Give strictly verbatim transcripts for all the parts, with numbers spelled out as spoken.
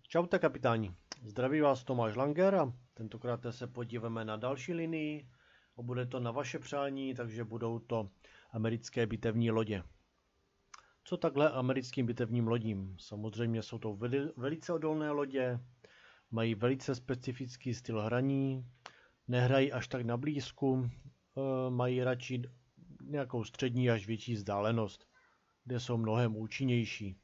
Čaute kapitáni, zdraví vás Tomáš Langer a tentokrát se podíváme na další linii. A bude to na vaše přání, takže budou to americké bitevní lodě. Co takhle americkým bitevním lodím? Samozřejmě jsou to veli, velice odolné lodě, mají velice specifický styl hraní, nehrají až tak na blízku, mají radši nějakou střední až větší vzdálenost, kde jsou mnohem účinnější.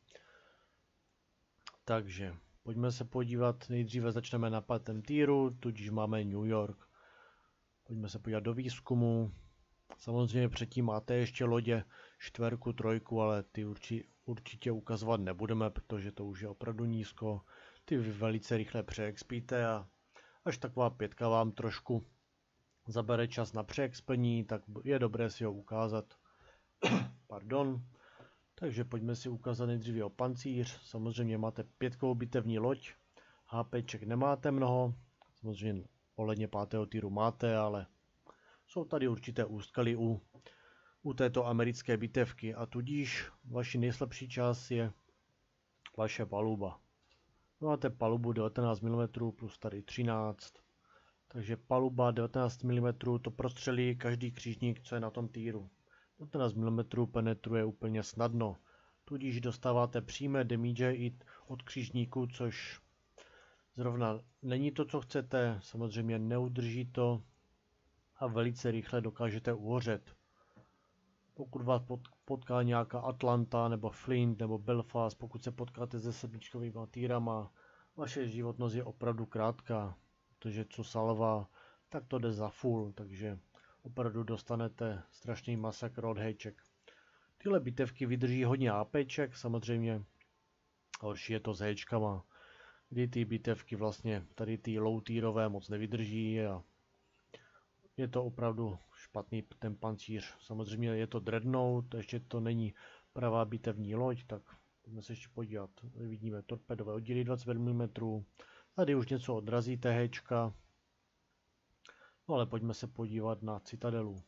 Takže pojďme se podívat, nejdříve začneme na pátém týru, tudíž máme New York. Pojďme se podívat do výzkumu. Samozřejmě předtím máte ještě lodě čtverku, trojku, ale ty urči, určitě ukazovat nebudeme, protože to už je opravdu nízko. Ty vy velice rychle přeexpíte a až taková pětka vám trošku zabere čas na přeexpení, tak je dobré si ho ukázat. Pardon. Takže pojďme si ukázat nejdříve o pancíř. Samozřejmě máte pětkovou bitevní loď. HPček nemáte mnoho. Samozřejmě ohledně pátého týru máte, ale jsou tady určité úskaly u, u této americké bitevky. A tudíž vaši nejslabší část je vaše paluba. Máte palubu devatenáct milimetrů plus tady třináct. Takže paluba devatenáct milimetrů to prostřelí každý křižník, co je na tom týru. devatenáct milimetrů penetruje úplně snadno, tudíž dostáváte přímé damage i od křižníků, což zrovna není to, co chcete, samozřejmě neudrží to a velice rychle dokážete uhořet. Pokud vás potká nějaká Atlanta nebo Flint nebo Belfast, pokud se potkáte se sedmičkovými týrama, vaše životnost je opravdu krátká, protože co salva, tak to jde za full, takže opravdu dostanete strašný masakr od héček. Tyhle bitevky vydrží hodně APček, samozřejmě horší je to s héčkama, kdy ty bitevky vlastně tady ty low tierové moc nevydrží a je to opravdu špatný ten pancíř. Samozřejmě je to Dreadnought, ještě to není pravá bitevní loď, tak pojďme se ještě podívat. Vidíme torpedové oddíly dvacet pět milimetrů, tady už něco odrazí té héčka. No ale pojďme se podívat na Citadelu.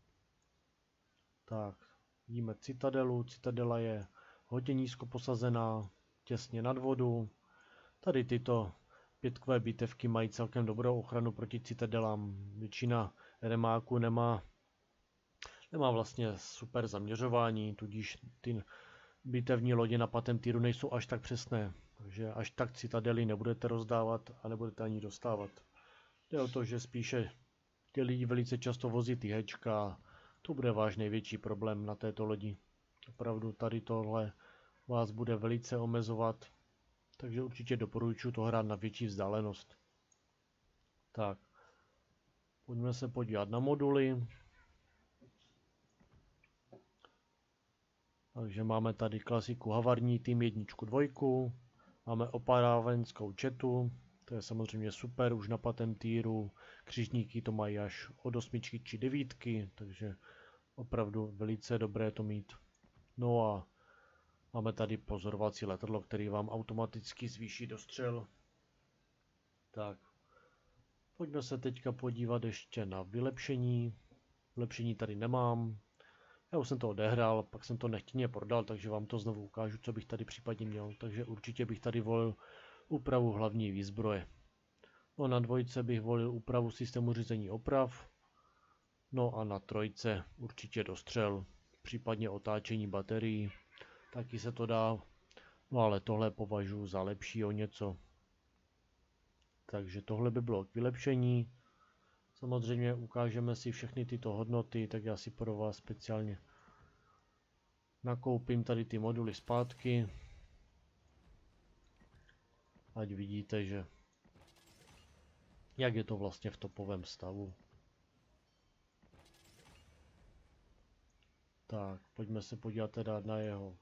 Tak, vidíme Citadelu. Citadela je hodně nízko posazená, těsně nad vodu. Tady tyto pětkové bitevky mají celkem dobrou ochranu proti Citadelám. Většina remáků nemá, nemá vlastně super zaměřování, tudíž ty bitevní lodě na pátém týru nejsou až tak přesné. Takže až tak Citadely nebudete rozdávat a nebudete ani dostávat. Jde o to, že spíše ty lidi velice často vozí ty héčka, to bude váš největší problém na této lodi. Opravdu tady tohle vás bude velice omezovat, takže určitě doporučuji to hrát na větší vzdálenost. Tak, pojďme se podívat na moduly. Takže máme tady klasiku havarní tým jedničku, dvojku, máme oparávenskou četu. To je samozřejmě super, už na pátém týru, křižníky to mají až od osmičky či devítky, takže opravdu velice dobré to mít. No a máme tady pozorovací letadlo, který vám automaticky zvýší dostřel. Tak, pojďme se teďka podívat ještě na vylepšení. Vylepšení tady nemám. Já už jsem to odehrál, pak jsem to nechtěně prodal, takže vám to znovu ukážu, co bych tady případně měl. Takže určitě bych tady volil úpravu hlavní výzbroje. No na dvojce bych volil úpravu systému řízení oprav. No a na trojce určitě dostřel, případně otáčení baterií. Taky se to dá, no ale tohle považuji za lepší o něco. Takže tohle by bylo k vylepšení. Samozřejmě ukážeme si všechny tyto hodnoty, tak já si pro vás speciálně nakoupím tady ty moduly zpátky. Ať vidíte, že jak je to vlastně v topovém stavu. Tak, pojďme se podívat teda na jeho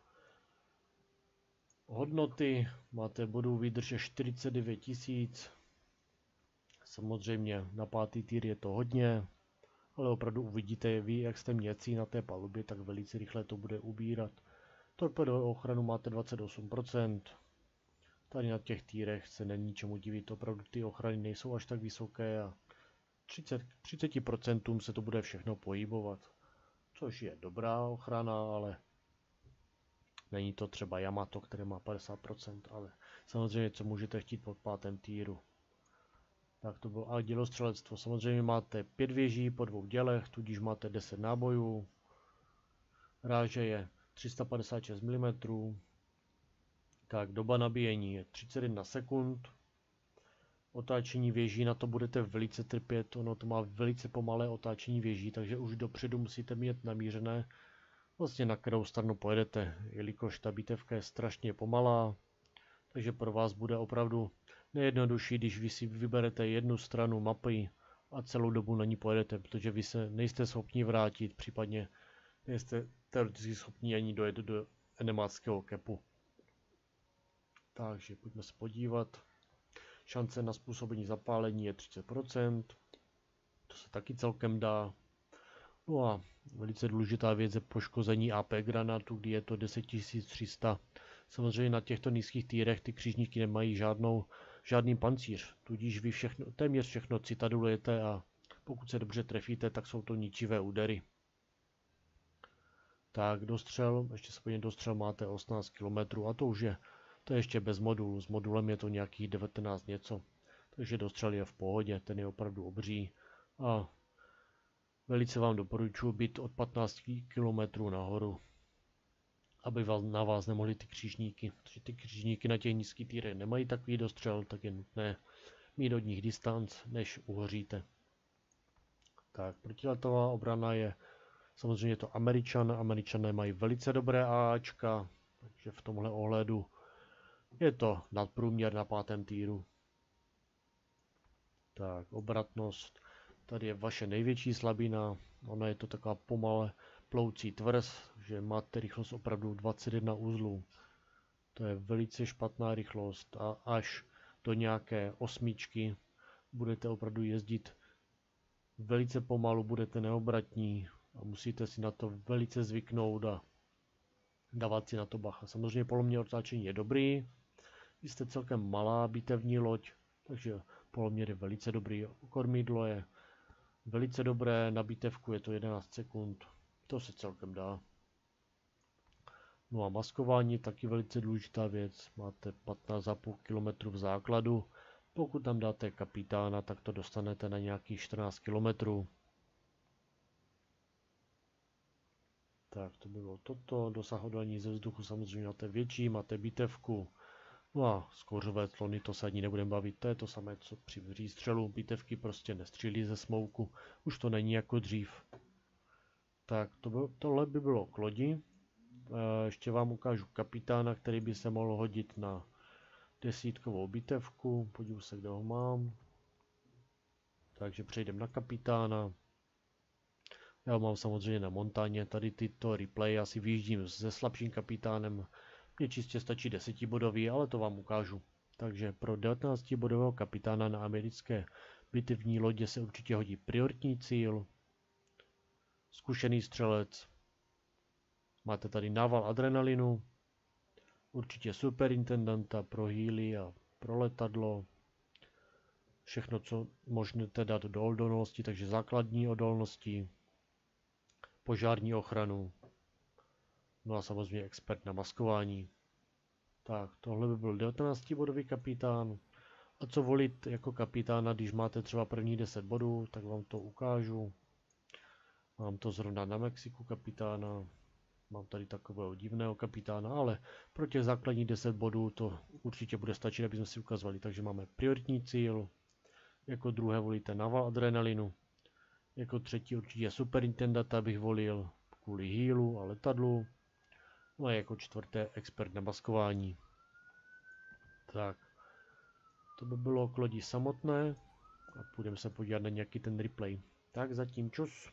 hodnoty. Máte bodů výdrže čtyřicet devět tisíc. Samozřejmě na pátý týr je to hodně, ale opravdu uvidíte vy, jak jste měcí na té palubě, tak velice rychle to bude ubírat. Torpedovou ochranu máte dvacet osm procent. Tady na těch týrech se není čemu divit, opravdu ty ochrany nejsou až tak vysoké a třicet procent se to bude všechno pohybovat. Což je dobrá ochrana, ale není to třeba Yamato, které má padesát procent, ale samozřejmě co můžete chtít pod pátém týru. Tak to bylo a dělostřelectvo. Samozřejmě máte pět věží po dvou dělech, tudíž máte deset nábojů. Ráže je tři sta padesát šest milimetrů. Tak doba nabíjení je třicet jedna sekund. Otáčení věží, na to budete velice trpět, ono to má velice pomalé otáčení věží, takže už dopředu musíte mít namířené, vlastně na kterou stranu pojedete, jelikož ta bitevka je strašně pomalá, takže pro vás bude opravdu nejjednodušší, když vy si vyberete jednu stranu mapy a celou dobu na ní pojedete, protože vy se nejste schopni vrátit, případně nejste teoreticky schopni ani dojet do enemáckého kepu. Takže pojďme se podívat. Šance na způsobení zapálení je třicet procent. To se taky celkem dá. No a velice důležitá věc je poškození A P granátu, kdy je to deset tisíc tři sta. Samozřejmě na těchto nízkých týrech ty křížníky nemají žádnou, žádný pancíř, tudíž vy všechno, téměř všechno citadulujete a pokud se dobře trefíte, tak jsou to ničivé údery. Tak dostřel, ještě se podívejte, dostřel máte osmnáct kilometrů a to už je, to je ještě bez modulu, s modulem je to nějakých devatenáct něco. Takže dostřel je v pohodě, ten je opravdu obří a velice vám doporučuji být od patnácti kilometrů nahoru, aby vás, na vás nemohli ty křížníky, protože ty křížníky na těch nízkých týrech nemají takový dostřel, tak je nutné mít od nich distanc, než uhoříte. Tak, protiletová obrana je samozřejmě to Američan, Američané mají velice dobré AAčka, takže v tomhle ohledu je to nadprůměr na pátém týru. Tak, obratnost. Tady je vaše největší slabina. Ona je to taková pomale ploucí tvrz, že máte rychlost opravdu dvacet jedna uzlů. To je velice špatná rychlost a až do nějaké osmičky budete opravdu jezdit velice pomalu, budete neobratní a musíte si na to velice zvyknout a dávat si na to bacha. Samozřejmě polomní otáčení je dobrý. Vy jste celkem malá bitevní loď, takže poloměr je velice dobrý. Kormidlo je velice dobré, na bitevku je to jedenáct sekund, to se celkem dá. No a maskování taky velice důležitá věc, máte patnáct celá pět kilometru v základu, pokud tam dáte kapitána, tak to dostanete na nějakých čtrnáct kilometrů. Tak to bylo toto, dosahování ze vzduchu samozřejmě máte větší, máte bitevku. No a skóřové clony, to se ani nebudeme bavit, to je to samé, co při výstřelu, bitevky prostě nestřílí ze smouku, už to není jako dřív. Tak to bylo, tohle by bylo k lodi, e, ještě vám ukážu kapitána, který by se mohl hodit na desítkovou bitevku, podívám se, kde ho mám. Takže přejdeme na kapitána. Já ho mám samozřejmě na montáně, tady tyto replay, já si vyjíždím se slabším kapitánem. Mně čistě stačí desetibodový, ale to vám ukážu. Takže pro devatenáctibodového kapitána na americké bitevní lodě se určitě hodí prioritní cíl, zkušený střelec, máte tady nával adrenalinu, určitě superintendanta pro healy a pro letadlo, všechno, co můžete dát do odolnosti, takže základní odolnosti, požární ochranu, no a samozřejmě expert na maskování. Tak, tohle by byl devatenáctibodový kapitán. A co volit jako kapitána, když máte třeba první deset bodů, tak vám to ukážu. Mám to zrovna na Mexiku kapitána. Mám tady takového divného kapitána, ale pro těch základních deset bodů to určitě bude stačit, aby jsme si ukazovali. Takže máme prioritní cíl. Jako druhé volíte naval adrenalinu. Jako třetí určitě superintendanta bych volil kvůli healu a letadlu. No a jako čtvrté expert na maskování. Tak, to by bylo k lodi samotné a půjdeme se podívat na nějaký ten replay. Tak zatím čus.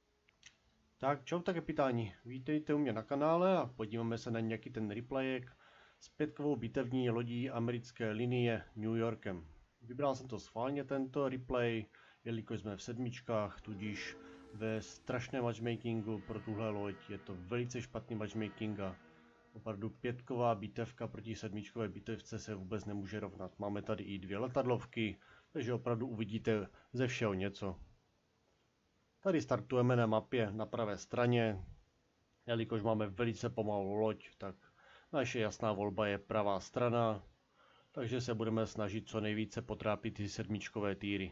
Tak čau tak kapitáni, vítejte u mě na kanále a podíváme se na nějaký ten replayek s pětkovou bitevní lodí americké linie New Yorkem. Vybral jsem to schválně tento replay, jelikož jsme v sedmičkách, tudíž ve strašném matchmakingu pro tuhle loď je to velice špatný matchmaking a opravdu pětková bitevka proti sedmičkové bitevce se vůbec nemůže rovnat. Máme tady i dvě letadlovky, takže opravdu uvidíte ze všeho něco. Tady startujeme na mapě na pravé straně, jelikož máme velice pomalou loď, tak naše jasná volba je pravá strana. Takže se budeme snažit co nejvíce potrápit ty sedmičkové týry.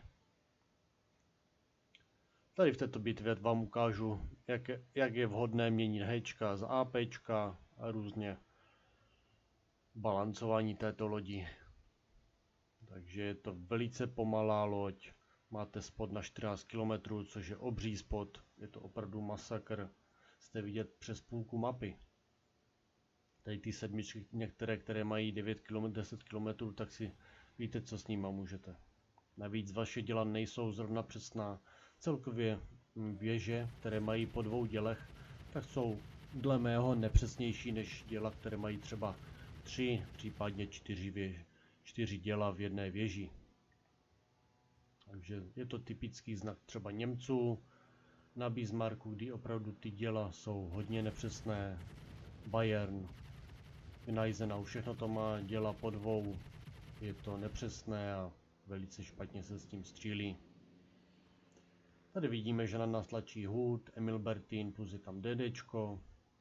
Tady v této bitvě vám ukážu, jak je, jak je vhodné měnit hečka z APčka a různě balancování této lodi. Takže je to velice pomalá loď. Máte spod na čtrnáct kilometrů, což je obří spod. Je to opravdu masakr. Jste vidět přes půlku mapy. Tady ty sedmičky, některé, které mají devět kilometrů, deset kilometrů, tak si víte, co s nima můžete. Navíc vaše děla nejsou zrovna přesná. Celkově věže, které mají po dvou dělech, tak jsou dle mého nepřesnější než děla, které mají třeba tři, případně čtyři, věž, čtyři děla v jedné věži. Takže je to typický znak třeba Němců na Bismarcku, kdy opravdu ty děla jsou hodně nepřesné. Bayern, Gneisenau, všechno to má děla po dvou, je to nepřesné a velice špatně se s tím střílí. Tady vidíme, že na nás tlačí Hood, Emil Bertin, plus je tam DDčko.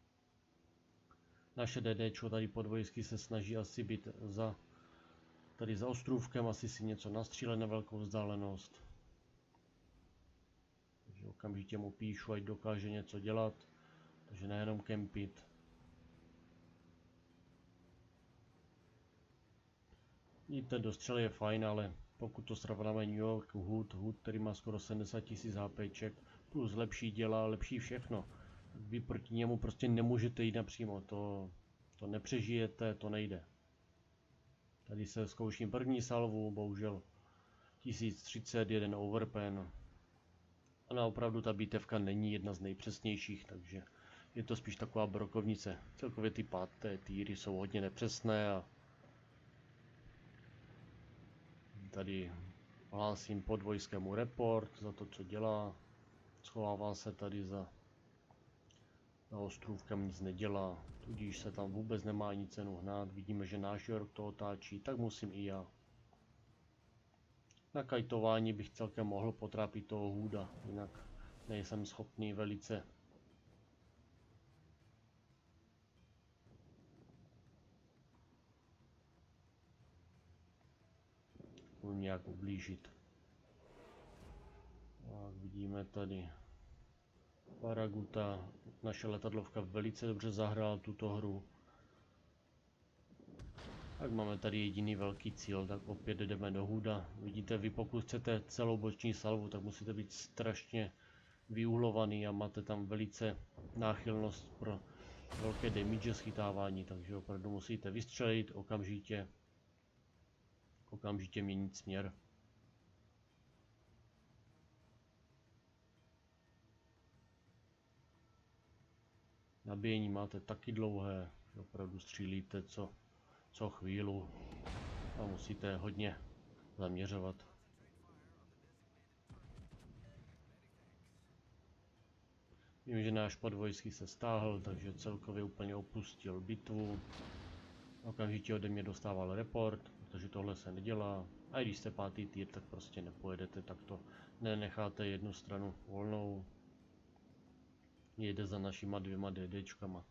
Naše DDčko tady podvojsky se snaží asi být za, tady za ostrůvkem, asi si něco nastřílet na velkou vzdálenost. Takže okamžitě mu píšu, ať dokáže něco dělat, takže nejenom kempit. Víte, dostřel je fajn, ale pokud to srovnáme New York, Hood, Hood, který má skoro sedmdesát tisíc HPček, plus lepší děla, lepší všechno. Vy proti němu prostě nemůžete jít napřímo, to, to nepřežijete, to nejde. Tady se zkouším první salvu, bohužel tisíc třicet jeden overpen. A opravdu ta bitevka není jedna z nejpřesnějších, takže je to spíš taková brokovnice. Celkově ty páté týry jsou hodně nepřesné a tady hlásím podvojskému report za to, co dělá. Schovává se tady za, za ostrůvkem, nic nedělá, tudíž se tam vůbec nemá ani cenu hnát. Vidíme, že náš York to otáčí, tak musím i já. Na kajtování bych celkem mohl potrápit toho Hooda, jinak nejsem schopný velice mu nějak ublížit. Tak vidíme tady Paraguta, naše letadlovka velice dobře zahrála tuto hru. Tak máme tady jediný velký cíl, tak opět jdeme do Hooda. Vidíte, vy pokud chcete celou boční salvu, tak musíte být strašně vyuhlovaný a máte tam velice náchylnost pro velké damage schytávání, takže opravdu musíte vystřelit okamžitě, okamžitě měnit směr. Nabíjení máte taky dlouhé, opravdu střílíte co, co chvíli a musíte hodně zaměřovat. Vím, že náš podvojský se stáhl, takže celkově úplně opustil bitvu. Okamžitě ode mě dostával report, protože tohle se nedělá. A když jste pátý týr, tak prostě nepojedete, tak to nenecháte jednu stranu volnou. Jede za našima dvěma DDčkama.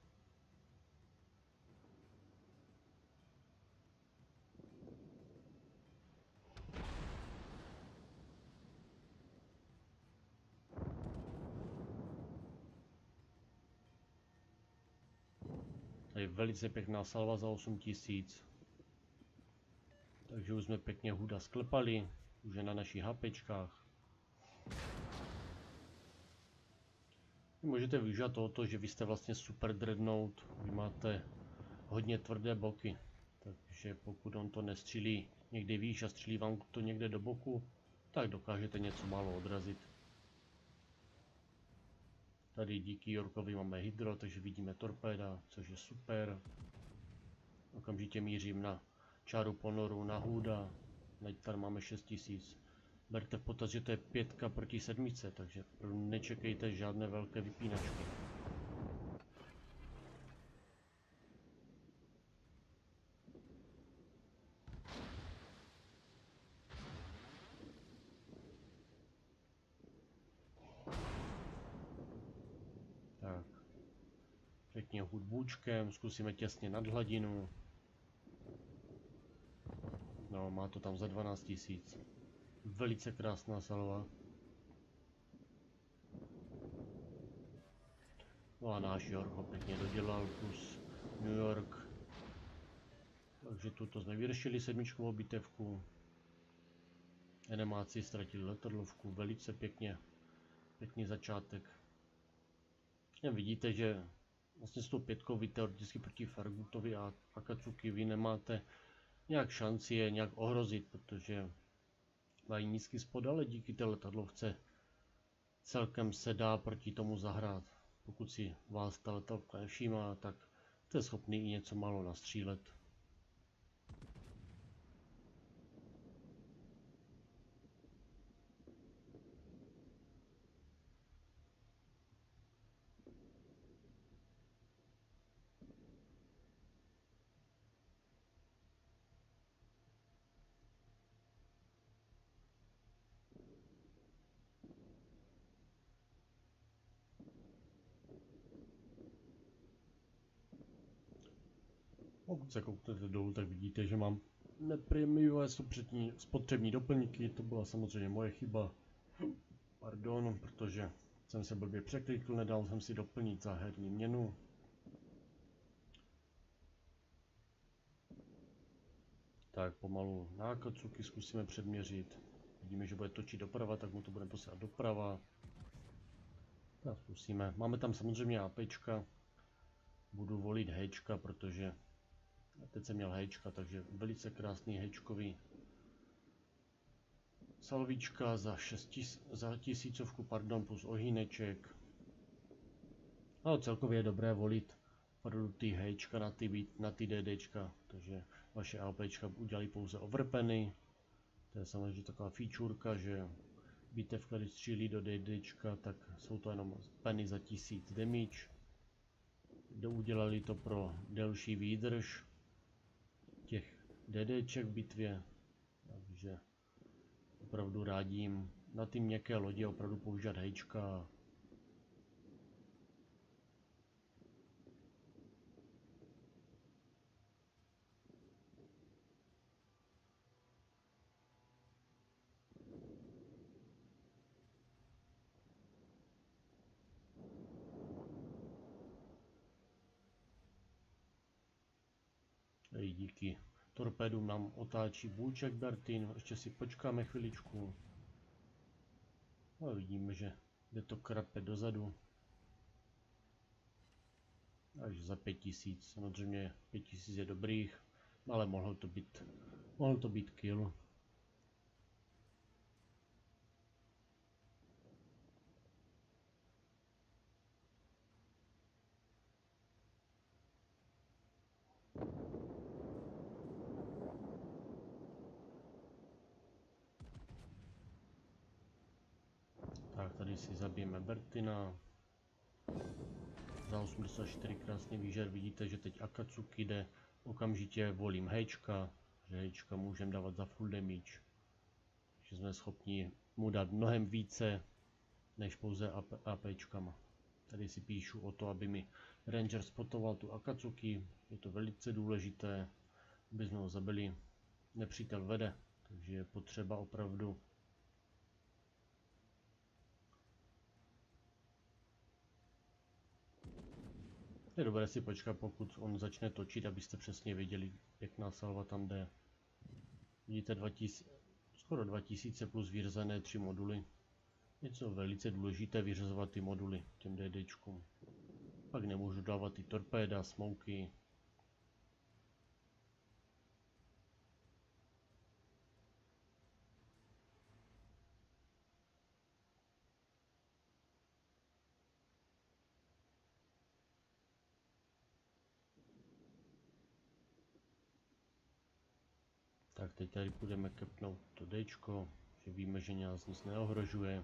Tady je velice pěkná salva za osm tisíc. Takže už jsme pěkně Hooda sklepali, už je na našich HPčkách. Vy můžete využít tohoto, že vy jste vlastně super dreadnought, vy máte hodně tvrdé boky, takže pokud on to nestřílí někde výš a střílí vám to někde do boku, tak dokážete něco málo odrazit. Tady díky Yorkovi máme hydro, takže vidíme torpéda, což je super. Okamžitě mířím na čáru ponoru, na Hooda, tady máme šest tisíc. Berte v potaz, že to je pětka proti sedmice, takže nečekejte žádné velké vypínačky. Tak. Pěkně Hood bůčkem, zkusíme těsně nad hladinu. no, má to tam za dvanáct tisíc. Velice krásná salva. No a náš York ho pěkně dodělal, plus New York. Takže tuto jsme vyřešili sedmičkovou bitevku. Enemáci ztratili letadlovku, velice pěkně. Pěkný začátek. Jen vidíte, že vlastně s tou pětkou vy teoreticky proti Farragutovi a Akatsuki vy nemáte nějak šanci je nějak ohrozit, protože mají nízký spod, ale díky té letadlovce celkem se dá proti tomu zahrát. Pokud si vás ta letadlovka nevšímá, tak jste schopný i něco málo nastřílet. Pokud se kouknete dolů, tak vidíte, že mám neprémiové spotřební doplňky. To byla samozřejmě moje chyba. Pardon, protože jsem se blbě překlikl, nedal jsem si doplnit za herní měnu. Tak pomalu na Akatsuki zkusíme předměřit. Vidíme, že bude točit doprava, tak mu to budeme posílat doprava. Tak zkusíme. Máme tam samozřejmě APčka. Budu volit Hčka, protože teď jsem měl Hčka, takže velice krásný Hčkový salvíčka za, šest, za tisícovku, pardon, plus ohýneček. Ale celkově je dobré volit opravdu ty Hčka na ty, na ty DDčka, takže vaše APčka udělají pouze overpenny. To je samozřejmě taková featureka, že bitevka, když střílí do DDčka, tak jsou to jenom penny za tisíc damage. Udělali to pro delší výdrž těch DDček v bitvě, takže opravdu rádím na ty měkké lodě opravdu používat Hčka. Ej, díky torpédům nám otáčí Bůček Bertin, ještě si počkáme chviličku. A vidíme, že jde to krape dozadu. Takže za pět tisíc, samozřejmě pět tisíc je dobrých, ale mohlo to být, mohl to být kill. Tak tady si zabijeme Bertina. Za osmdesát čtyři krásný výžer, vidíte, že teď Akatsuki jde, okamžitě volím Hčka, že Hčka můžeme dávat za full damage. Že jsme schopni mu dát mnohem více, než pouze APčkama. Tady si píšu o to, aby mi Ranger spotoval tu Akatsuki, je to velice důležité, aby jsme ho zabili. Nepřítel vede, takže je potřeba opravdu je dobré si počkat, pokud on začne točit, abyste přesně věděli, pěkná salva tam jde. Vidíte dva tisíce, skoro dva tisíce plus vyřazené tři moduly. Něco velice důležité vyřazovat ty moduly těm DDčkům. Pak nemůžu dávat ty torpéda, smoky. Tak teď tady budeme kepnout to Dčko, že víme, že nás nic neohrožuje.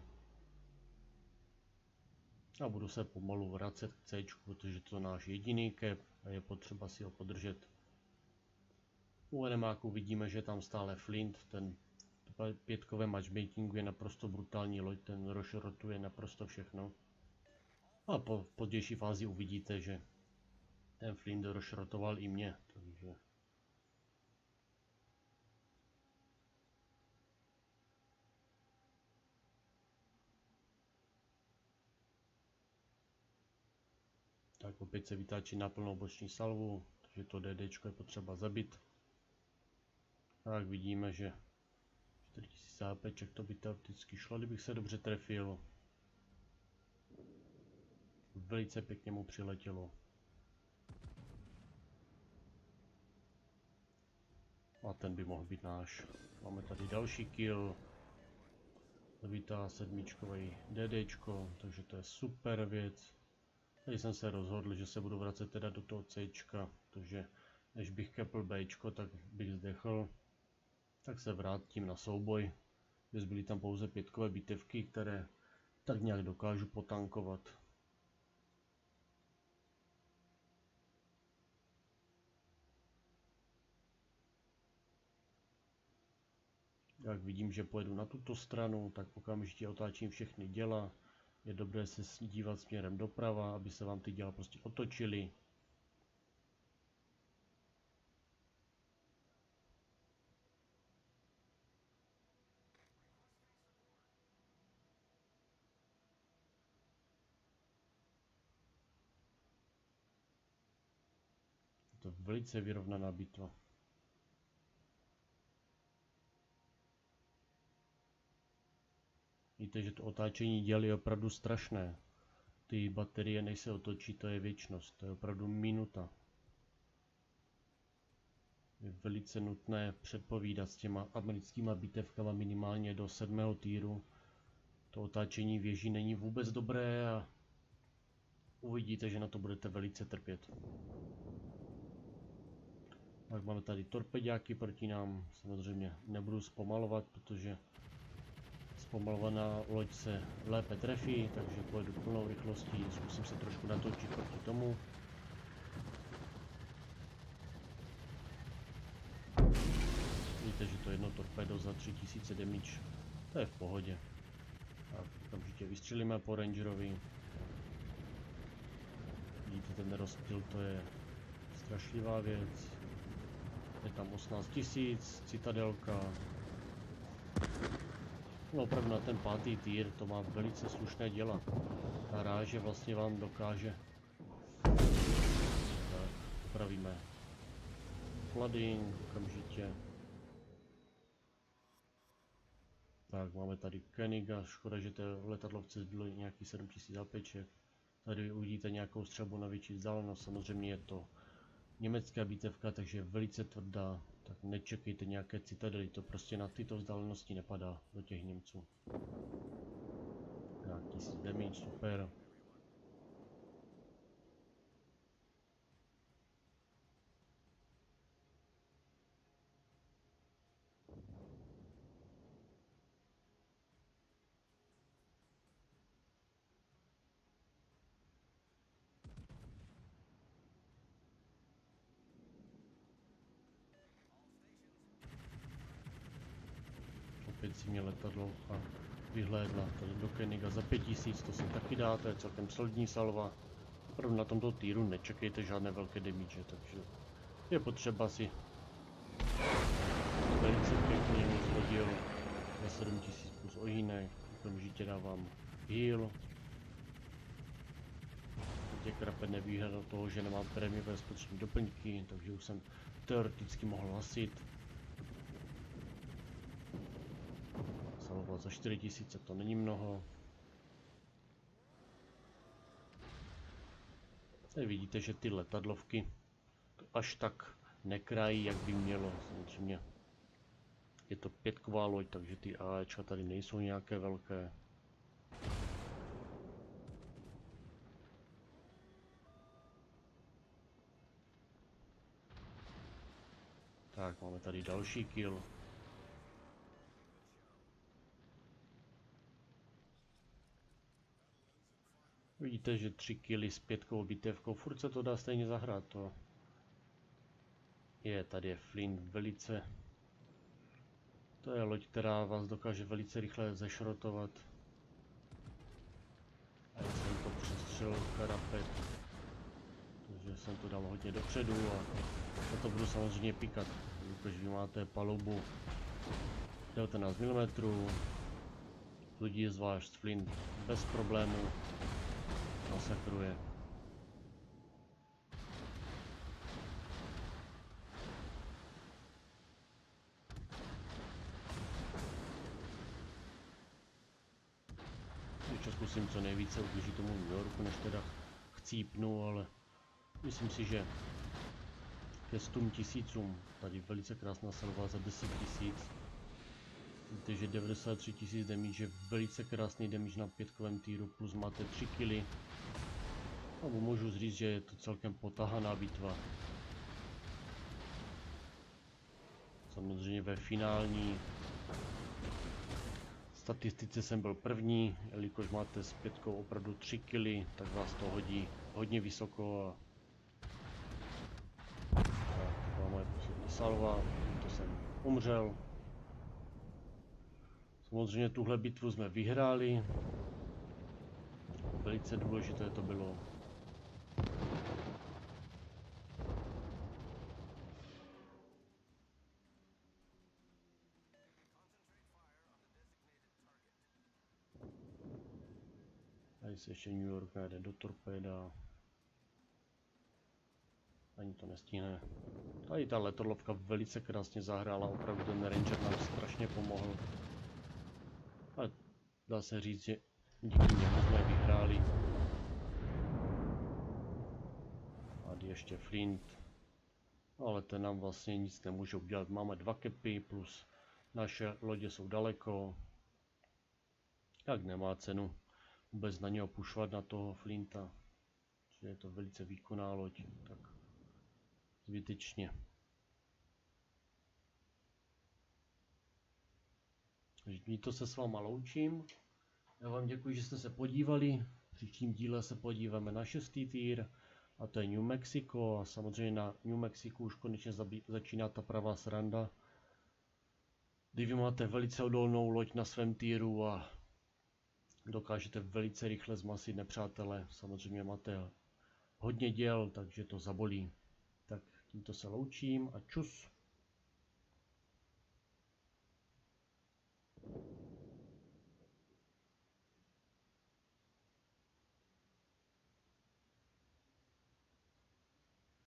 A budu se pomalu vracet k Cčku, protože to je náš jediný cap a je potřeba si ho podržet. U enemáku vidíme, že tam stále Flint, ten pětkové matchmakingu je naprosto brutální loď, ten rozšrotuje naprosto všechno. A po v pozdější fázi uvidíte, že ten Flint rozšrotoval i mě, takže Tak opět se vytáčí na plnou boční salvu, takže to DDčko je potřeba zabít. Tak vidíme, že čtyři tisíce HPček to by teoreticky šlo, kdybych se dobře trefil. Velice pěkně mu přiletělo. A ten by mohl být náš. Máme tady další kill. Zabítá sedmičkový DDčko, takže to je super věc. Tady jsem se rozhodl, že se budu vracet teda do toho Cčka, protože než bych kepl Bčko, tak bych zdechl. Tak se vrátím na souboj, kde zbyly tam pouze pětkové bitevky, které tak nějak dokážu potankovat. Jak vidím, že pojedu na tuto stranu, tak okamžitě otáčím všechny děla. Je dobré se dívat směrem doprava, aby se vám ty děla prostě otočily. Je to velice vyrovnaná bitva. Víte, že to otáčení děl je opravdu strašné. Ty baterie, než se otočí, to je věčnost, to je opravdu minuta. Je velice nutné předpovídat s těma americkýma bitevkama minimálně do sedmého týru. To otáčení věží není vůbec dobré a uvidíte, že na to budete velice trpět. Tak máme tady torpeďáky proti nám, samozřejmě nebudu zpomalovat, protože zpomalovaná loď se lépe trefí, takže pojedu plnou rychlostí, zkusím se trošku natočit proti tomu. Víte, že to jedno torpédo za tři tisíce damage, to je v pohodě. Tak okamžitě vystřelíme po rangerovi. Vidíte ten rozptyl, to je strašlivá věc. Je tam osmnáct tisíc, citadelka. No opravdu na ten pátý týr to má velice slušné děla. Ta ráže vlastně vám dokáže. Tak, upravíme flooding okamžitě. Tak, máme tady Koeniga, škoda, že to letadlovce zbylo nějaký sedm tisíc HPček. Tady uvidíte nějakou střelbu na větší vzdálenost, samozřejmě je to německá bitevka, takže je velice tvrdá, tak nečekejte nějaké citadely, to prostě na tyto vzdálenosti nepadá do těch Němců. Tak, tisíc damage, super. Opět si mě letadlo a vyhlédla tady do Koeniga za pět tisíc, to se taky dá, to je celkem solidní salva. Opravdu na tomto týru nečekejte žádné velké damage, takže je potřeba si velice pěkně mi zhodil za sedm tisíc plus ohýnek, okamžitě dávám heal. Teď je krape nevýhoda toho, že nemám prémiové spotřební doplňky, takže už jsem teoreticky mohl hasit. Salva za čtyři tisíce, to není mnoho. Tady vidíte, že ty letadlovky to až tak nekrají, jak by mělo. Samozřejmě je to pětková loď, takže ty AEčka tady nejsou nějaké velké. Tak, máme tady další kill. Vidíte, že tři killy s pětkovou bitevkou, furt se to dá stejně zahrát. To je, tady je Flint velice. To je loď, která vás dokáže velice rychle zešrotovat. A já jsem to přestřelil karapet, takže jsem to dal hodně dopředu a za to budu samozřejmě pikat, protože vy máte palubu devatenáct milimetrů, lidí zvlášť Flint bez problémů masakruje. to zkusím co nejvíce ublížit tomu New Yorku, než teda chcípnu, ale myslím si, že ke stu tisícům, tady velice krásná salva za deset tisíc. Víte, že devadesát tři tisíc damage je velice krásný damage na pětkovém týru, plus máte tři killy. A můžu říct, že je to celkem potahaná bitva. Samozřejmě ve finální statistice jsem byl první, jelikož máte s pětkou opravdu tři killy, tak vás to hodí hodně vysoko. A to byla moje poslední salva, to jsem umřel. Samozřejmě tuhle bitvu jsme vyhráli. Velice důležité to bylo. Tady se ještě New York najde do torpéda. Ani to nestihne. Tady ta letadlovka velice krásně zahrála, opravdu ten Ranger nám strašně pomohl. Ale dá se říct, že díky němu jsme vyhráli. A ještě Flint. Ale ten nám vlastně nic nemůže udělat. Máme dva kepy plus naše lodě jsou daleko. Tak nemá cenu vůbec na něho pušovat, na toho Flinta. Že je to velice výkonná loď. Tak zbytečně. Tímto se s váma loučím. Já vám děkuji, že jste se podívali. V příštím díle se podíváme na šestý tier. A to je New Mexico. A samozřejmě na New Mexico už konečně začíná ta pravá sranda. Kdy vy máte velice odolnou loď na svém týru a dokážete velice rychle zmasit nepřátele. Samozřejmě máte hodně děl, takže to zabolí. Tak tímto se loučím a čus.